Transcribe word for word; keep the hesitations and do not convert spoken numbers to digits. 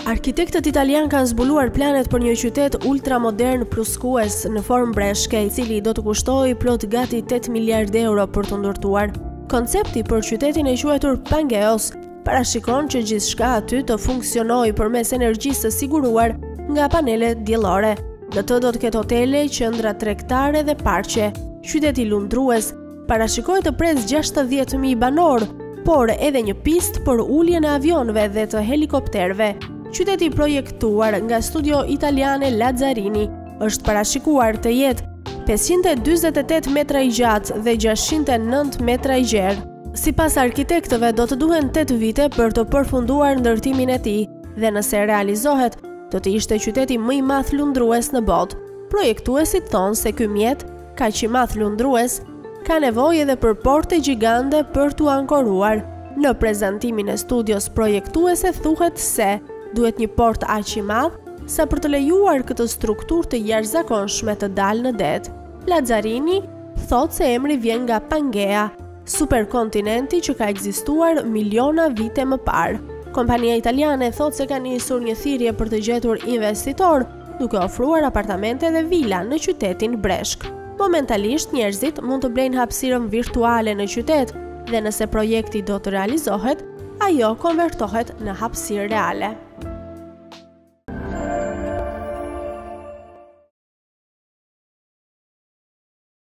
Arkitektët italian kanë zbuluar planet për një qytet ultramodern ploskues në formë breshke, i cili do të kushtojë plot gati tetë miliardë euro për të ndërtuar. Koncepti për qytetin e quajtur Pangeos parashikon që gjithçka aty të funksionojë përmes energjisë së siguruar nga panelet diellore. Në të do të ketë hotele, qendra tregtare dhe parqe. Qyteti lundrues parashikohet të presë gjashtëdhjetë mijë banor, por edhe një pistë për uljen e avionëve dhe të helikopterëve. Qyteti i projektuar nga studio italiane Lazzarini është parashikuar të jetë pesëqind e dyzet e tetë metra i gjatë dhe gjashtëqind e nëntë metra i gjerë. Sipas arkitektëve do të duhen tetë vite për të përfunduar ndërtimin e tij dhe nëse realizohet, do të ishte qyteti më i madh lundrues në botë. Projektuesit thonë se ky mjet, kaq i madh lundrues, ka nevojë edhe për porte gjigande për t'u ankoruar. Në prezantimin e studios projektuese thuhet se duhet një port aq i madh sa për të lejuar këtë strukturë të jashtëzakonshme të dalë në det. Lazzarini thotë se emri vjen nga Pangea, superkontinenti që ka ekzistuar miliona vite më parë. Kompania italiane thotë se ka nisur një thirrje për të gjetur investitor, duke ofruar apartamente dhe vila në qytetin breshk. Momentalisht njerëzit mund të blejnë hapësirën virtuale në qytet dhe nëse projekti do të realizohet, ajo konvertohet në hapësirë reale.